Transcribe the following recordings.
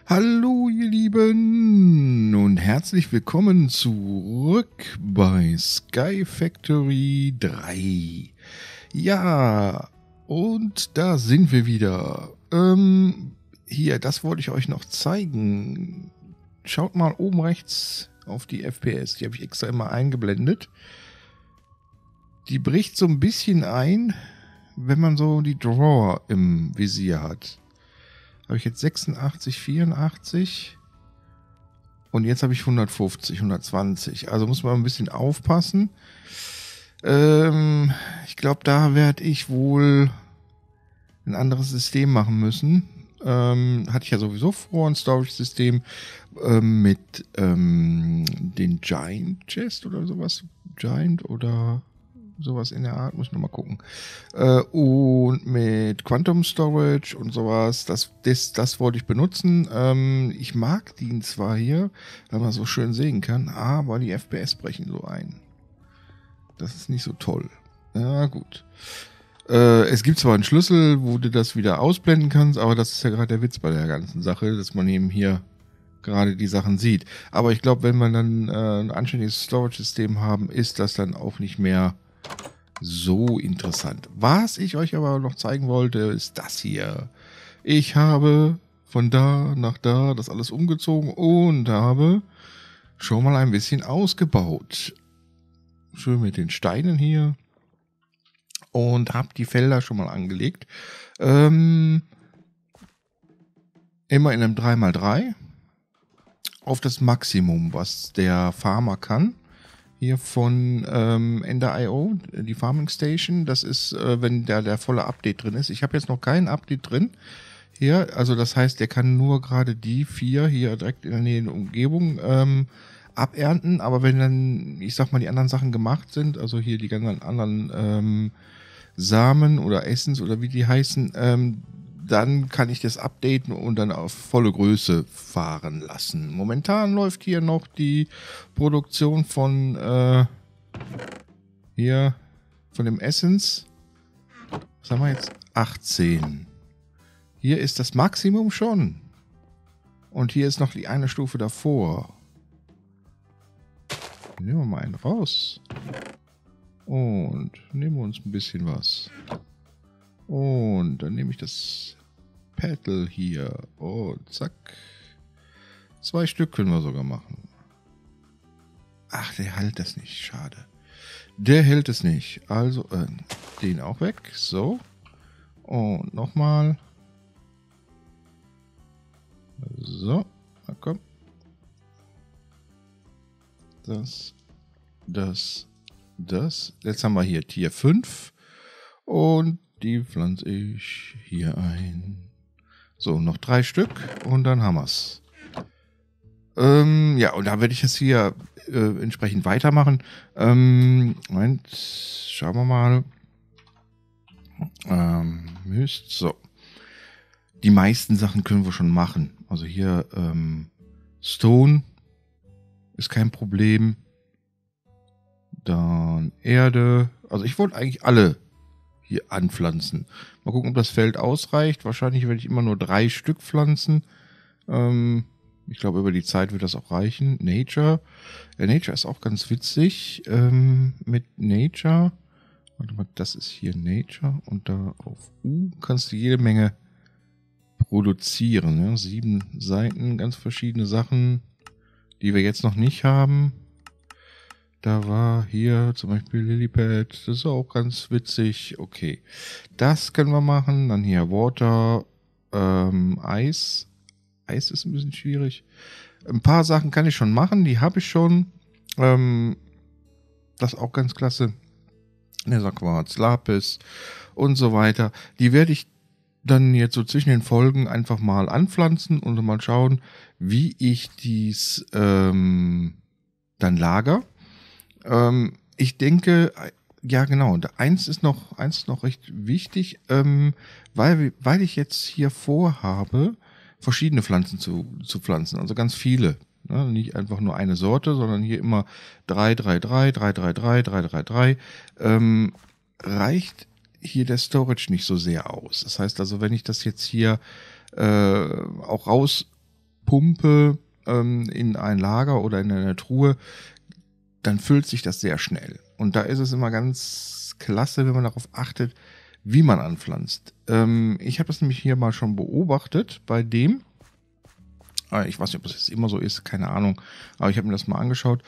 Hallo ihr Lieben und herzlich willkommen zurück bei Sky Factory 3. Ja, und da sind wir wieder. Hier, das wollte ich euch noch zeigen. Schaut mal oben rechts auf die FPS, die habe ich extra immer eingeblendet. Die bricht so ein bisschen ein, wenn man so die Drawer im Visier hat. Habe ich jetzt 86, 84 und jetzt habe ich 150, 120. Also muss man ein bisschen aufpassen. Ich glaube, da werde ich wohl ein anderes System machen müssen. Hatte ich ja sowieso vor, ein Storage-System mit den Giant Chest oder sowas. Giant oder sowas in der Art, muss ich nochmal gucken. Und mit Quantum Storage und sowas, das wollte ich benutzen. Ich mag den zwar hier, weil man so schön sehen kann, aber die FPS brechen so ein. Das ist nicht so toll. Ja, gut. Es gibt zwar einen Schlüssel, wo du das wieder ausblenden kannst, aber das ist ja gerade der Witz bei der ganzen Sache, dass man eben hier gerade die Sachen sieht. Aber ich glaube, wenn wir dann ein anständiges Storage-System haben, ist das dann auch nicht mehr so interessant. Was ich euch aber noch zeigen wollte, ist das hier. Ich habe von da nach da das alles umgezogen und habe schon mal ein bisschen ausgebaut. Schön mit den Steinen hier. Und habe die Felder schon mal angelegt. Immer in einem 3x3 auf das Maximum, was der Farmer kann. Hier von Ender.io, die Farming Station. Das ist, wenn der volle Update drin ist. Ich habe jetzt noch kein Update drin. Hier, also das heißt, der kann nur gerade die 4 hier direkt in der Nähe der Umgebung abernten. Aber wenn dann, ich sag mal, die anderen Sachen gemacht sind, also hier die ganzen anderen Samen oder Essens oder wie die heißen, dann kann ich das updaten und dann auf volle Größe fahren lassen. Momentan läuft hier noch die Produktion von hier von dem Essence. Was haben wir jetzt? 18. Hier ist das Maximum schon. Und hier ist noch die eine Stufe davor. Nehmen wir mal einen raus. Und nehmen wir uns ein bisschen was. Und dann nehme ich das Paddle hier. Und zack. 2 Stück können wir sogar machen. Ach, der hält das nicht. Schade. Der hält es nicht. Also, den auch weg. So. Und nochmal. So. Na komm. Das. Jetzt haben wir hier Tier 5. Und die pflanze ich hier ein. So, noch 3 Stück und dann haben wir es. Ja, und da werde ich es hier entsprechend weitermachen. Moment, schauen wir mal. So. Die meisten Sachen können wir schon machen. Also hier Stone ist kein Problem. Dann Erde. Also ich wollte eigentlich alle hier anpflanzen. Mal gucken, ob das Feld ausreicht. Wahrscheinlich werde ich immer nur 3 Stück pflanzen. Ich glaube, über die Zeit wird das auch reichen. Nature. Nature ist auch ganz witzig. Mit Nature. Warte mal, das ist hier Nature. Und da auf U kannst du jede Menge produzieren. Ja? 7 Seiten, ganz verschiedene Sachen, die wir jetzt noch nicht haben. Da war hier zum Beispiel Lilypad. Das ist auch ganz witzig. Okay, das können wir machen. Dann hier Water, Eis. Eis ist ein bisschen schwierig. Ein paar Sachen kann ich schon machen. Die habe ich schon. Das ist auch ganz klasse. Quarz, Lapis und so weiter. Die werde ich dann jetzt so zwischen den Folgen einfach mal anpflanzen und mal schauen, wie ich dies dann lager. Ich denke, ja genau, eins ist noch recht wichtig, weil ich jetzt hier vorhabe, verschiedene Pflanzen zu pflanzen, also ganz viele. Ne? Nicht einfach nur eine Sorte, sondern hier immer 3, 3, 3, 3, 3, 3, 3, 3, 3. Reicht hier der Storage nicht so sehr aus. Das heißt also, wenn ich das jetzt hier auch pumpe in ein Lager oder in eine Truhe, dann füllt sich das sehr schnell. Und da ist es immer ganz klasse, wenn man darauf achtet, wie man anpflanzt. Ich habe das nämlich hier mal schon beobachtet bei dem. Ich weiß nicht, ob das jetzt immer so ist, keine Ahnung. Aber ich habe mir das mal angeschaut.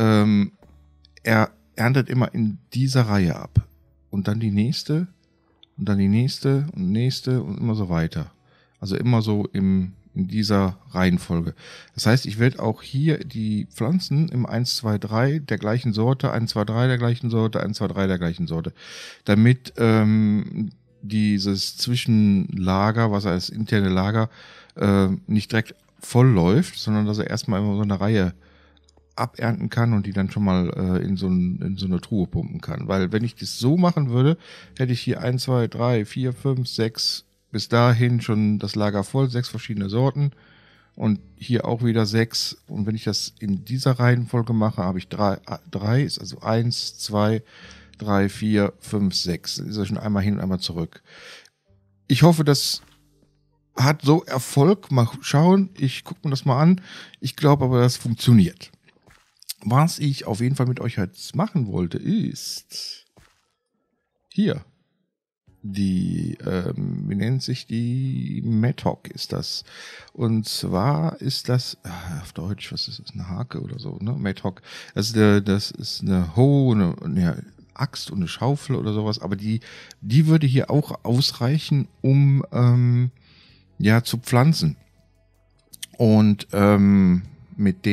Er erntet immer in dieser Reihe ab. Und dann die nächste. Und dann die nächste und nächste und immer so weiter. Also immer so in dieser Reihenfolge. Das heißt, ich werde auch hier die Pflanzen im 1, 2, 3 der gleichen Sorte, 1, 2, 3 der gleichen Sorte, 1, 2, 3 der gleichen Sorte. Damit dieses Zwischenlager, was als interne Lager, nicht direkt voll läuft, sondern dass er erstmal immer so eine Reihe abernten kann und die dann schon mal in so eine Truhe pumpen kann. Weil wenn ich das so machen würde, hätte ich hier 1, 2, 3, 4, 5, 6 bis dahin schon das Lager voll, 6 verschiedene Sorten und hier auch wieder 6. Und wenn ich das in dieser Reihenfolge mache, habe ich 3 ist also 1, 2, 3, 4, 5, 6. Dann ist er schon einmal hin und einmal zurück. Ich hoffe, das hat so Erfolg. Mal schauen, ich gucke mir das mal an. Ich glaube aber, das funktioniert. Was ich auf jeden Fall mit euch jetzt machen wollte, ist hier. Wie nennt sich die? Mattock ist das. Und zwar ist das, auf Deutsch, was ist das? Eine Hake oder so, ne? Mattock. Das ist eine Hoe, eine Axt und eine Schaufel oder sowas, aber die würde hier auch ausreichen, um zu pflanzen. Und mit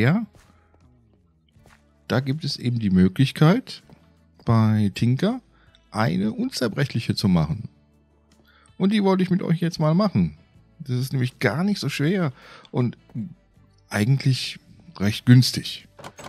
da gibt es eben die Möglichkeit, bei Tinker eine unzerbrechliche zu machen. Und die wollte ich mit euch jetzt mal machen. Das ist nämlich gar nicht so schwer und eigentlich recht günstig.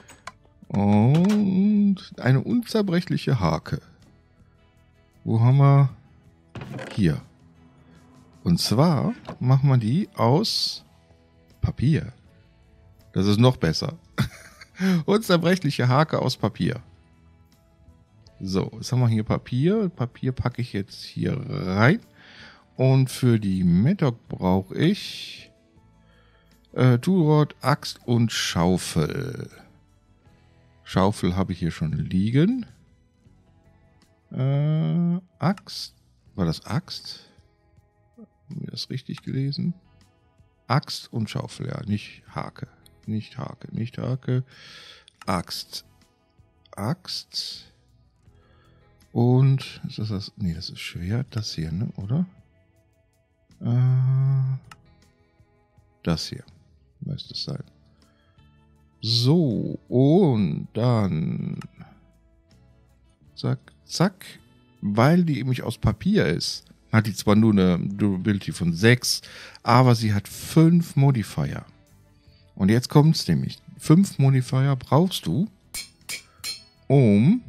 Und eine unzerbrechliche Hake. Wo haben wir? Hier. Und zwar machen wir die aus Papier. Das ist noch besser. Unzerbrechliche Hake aus Papier. So, jetzt haben wir hier Papier. Papier packe ich jetzt hier rein. Und für die Mattock brauche ich Toolrod, Axt und Schaufel. Schaufel habe ich hier schon liegen. Axt. War das Axt? Haben wir das richtig gelesen? Axt und Schaufel, ja, nicht Hake. Nicht Hake, nicht Hake. Axt. Axt. Und ist das? Nee, das ist Schwert, das hier, ne, oder? Das hier müsste es sein. So, und dann zack, zack. Weil die nämlich aus Papier ist, hat die zwar nur eine Durability von 6, aber sie hat 5 Modifier. Und jetzt kommt es nämlich. 5 Modifier brauchst du, um...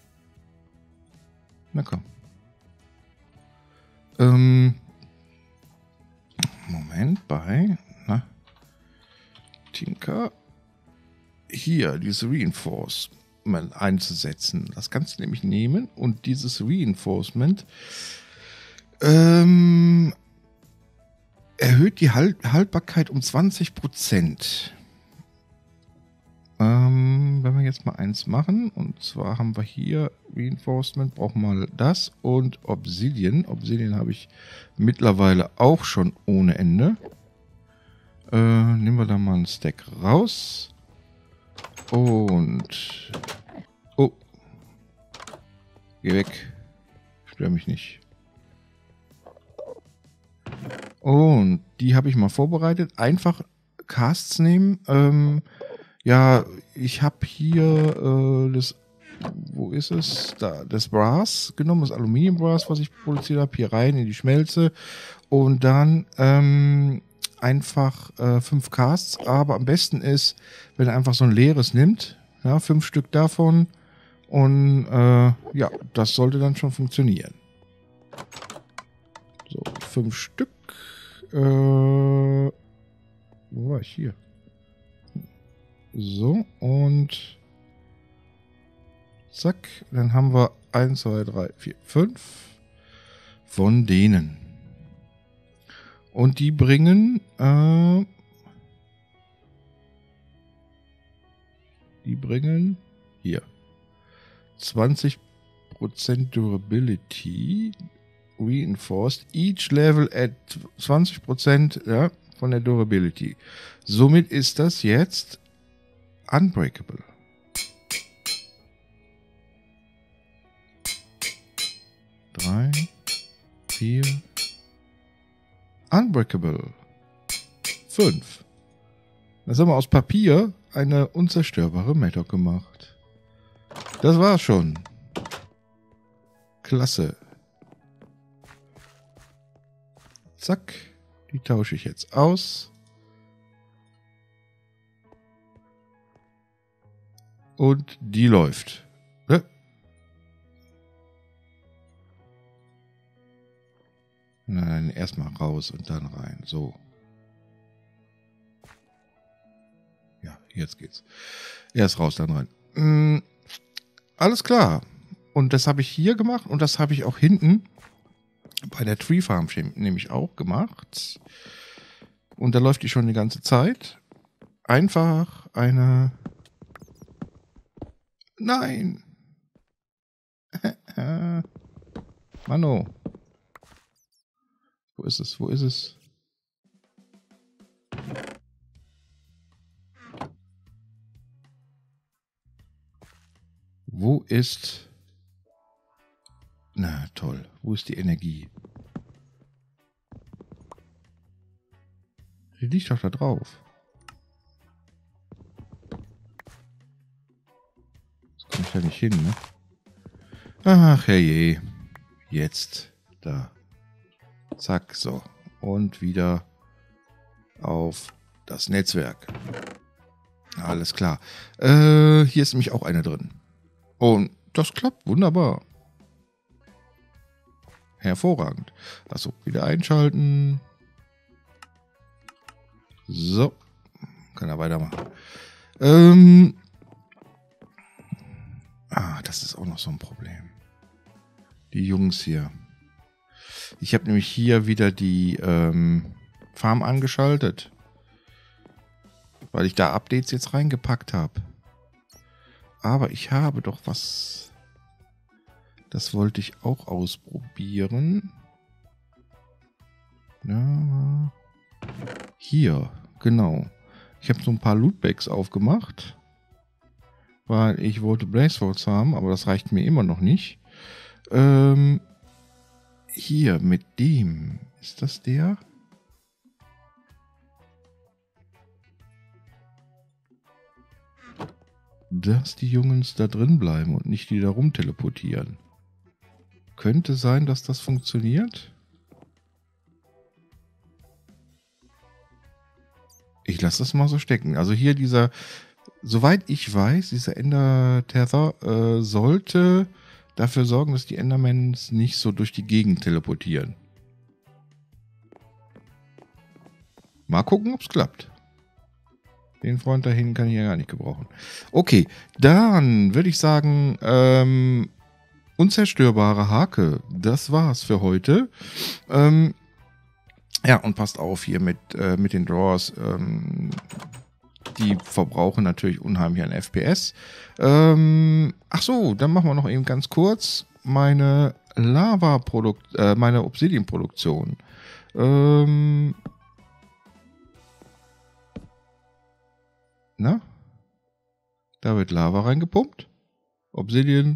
Na komm. Moment, bei... Na? Tinker. Hier, dieses Reinforcement einzusetzen. Das kannst du nämlich nehmen und dieses Reinforcement erhöht die Haltbarkeit um 20%. Wenn wir jetzt mal eins machen, und zwar haben wir hier Reinforcement, brauchen wir mal das und Obsidian. Obsidian habe ich mittlerweile auch schon ohne Ende. Nehmen wir da mal einen Stack raus. Und... Oh. Geh weg. Stör mich nicht. Und die habe ich mal vorbereitet. Einfach Casts nehmen. Ja, ich habe hier das... Wo ist es? Da, das Brass genommen, das Aluminium-Brass, was ich produziert habe, hier rein in die Schmelze. Und dann einfach 5 Casts. Aber am besten ist, wenn er einfach so ein leeres nimmt. Ja, 5 Stück davon. Und ja, das sollte dann schon funktionieren. So, 5 Stück. Wo war ich hier? So, und zack, dann haben wir 1, 2, 3, 4, 5 von denen. Und die bringen Die bringen hier 20% Durability. Reinforced. Each level at 20% ja, von der Durability. Somit ist das jetzt unbreakable. Drei, 4. Unbreakable. 5. Das haben wir aus Papier eine unzerstörbare Mattock gemacht. Das war's schon. Klasse. Zack. Die tausche ich jetzt aus. Und die läuft. Ne? Nein, erstmal raus und dann rein. So. Ja, jetzt geht's. Erst raus, dann rein. Alles klar. Und das habe ich hier gemacht und das habe ich auch hinten bei der Tree Farm nämlich auch gemacht. Und da läuft die schon die ganze Zeit. Einfach eine... Nein! Mano. Wo ist es? Wo ist es? Wo ist... Na toll, wo ist die Energie? Die liegt doch da drauf. Das komme ich ja nicht hin, ne? Ach herrje. Jetzt. Da. Zack, so. Und wieder auf das Netzwerk. Alles klar. Hier ist nämlich auch eine drin. Und das klappt wunderbar. Hervorragend. Achso, wieder einschalten. So. Kann er weitermachen. Das ist auch noch so ein Problem. Die Jungs hier. Ich habe nämlich hier wieder die Farm angeschaltet. Weil ich da Updates jetzt reingepackt habe. Aber ich habe doch was... Das wollte ich auch ausprobieren. Ja. Hier, genau. Ich habe so ein paar Lootbags aufgemacht. Weil ich wollte Blazefords haben, aber das reicht mir immer noch nicht. Hier, mit dem. Ist das der? Dass die Jungs da drin bleiben und nicht die da rumteleportieren. Könnte sein, dass das funktioniert. Ich lasse das mal so stecken. Also hier dieser, soweit ich weiß, dieser Ender Tether sollte dafür sorgen, dass die Endermans nicht so durch die Gegend teleportieren. Mal gucken, ob es klappt. Den Freund da hinten kann ich ja gar nicht gebrauchen. Okay, dann würde ich sagen, unzerstörbare Hake. Das war's für heute. Ja, und passt auf hier mit den Drawers. Die verbrauchen natürlich unheimlich an FPS. Ach so, dann machen wir noch eben ganz kurz meine meine Obsidian-Produktion. Na? Da wird Lava reingepumpt. Obsidian.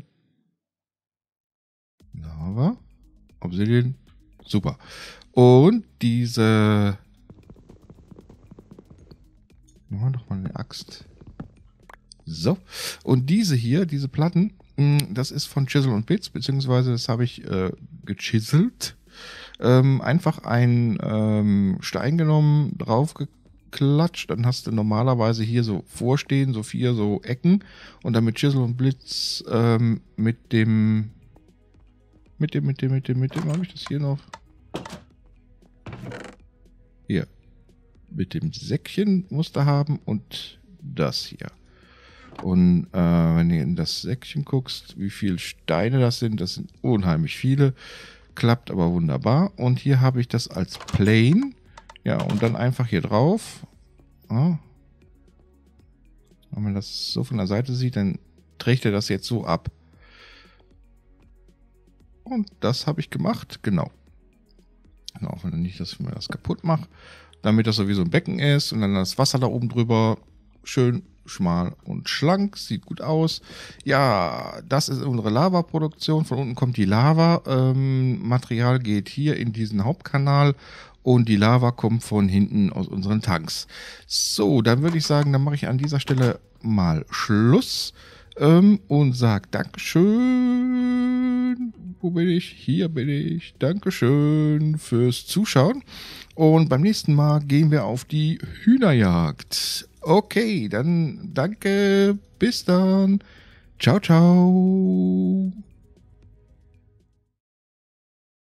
Lava. Obsidian. Super. Und diese... Machen wir doch mal eine Axt. So. Und diese hier, diese Platten, das ist von Chisel und Bits, beziehungsweise das habe ich gechiselt. Einfach einen Stein genommen, draufgeklatscht, dann hast du normalerweise hier so vorstehen, so 4 so Ecken und dann mit Chisel und Blitz mit dem habe ich das hier noch? Hier. Mit dem Säckchen musst du haben und das hier. Und wenn du in das Säckchen guckst, wie viele Steine das sind unheimlich viele. Klappt aber wunderbar. Und hier habe ich das als Plane. Ja, und dann einfach hier drauf. Ah. Wenn man das so von der Seite sieht, dann trägt er das jetzt so ab. Und das habe ich gemacht, genau. Genau, wenn nicht, dass ich mir das kaputt mache. Damit das sowieso ein Becken ist und dann das Wasser da oben drüber. Schön schmal und schlank, sieht gut aus. Ja, das ist unsere Lavaproduktion. Von unten kommt die Lava. Material geht hier in diesen Hauptkanal und die Lava kommt von hinten aus unseren Tanks. So, dann würde ich sagen, dann mache ich an dieser Stelle mal Schluss und sage Dankeschön. Wo bin ich? Hier bin ich. Dankeschön fürs Zuschauen. Und beim nächsten Mal gehen wir auf die Hühnerjagd. Okay, dann danke. Bis dann. Ciao, ciao.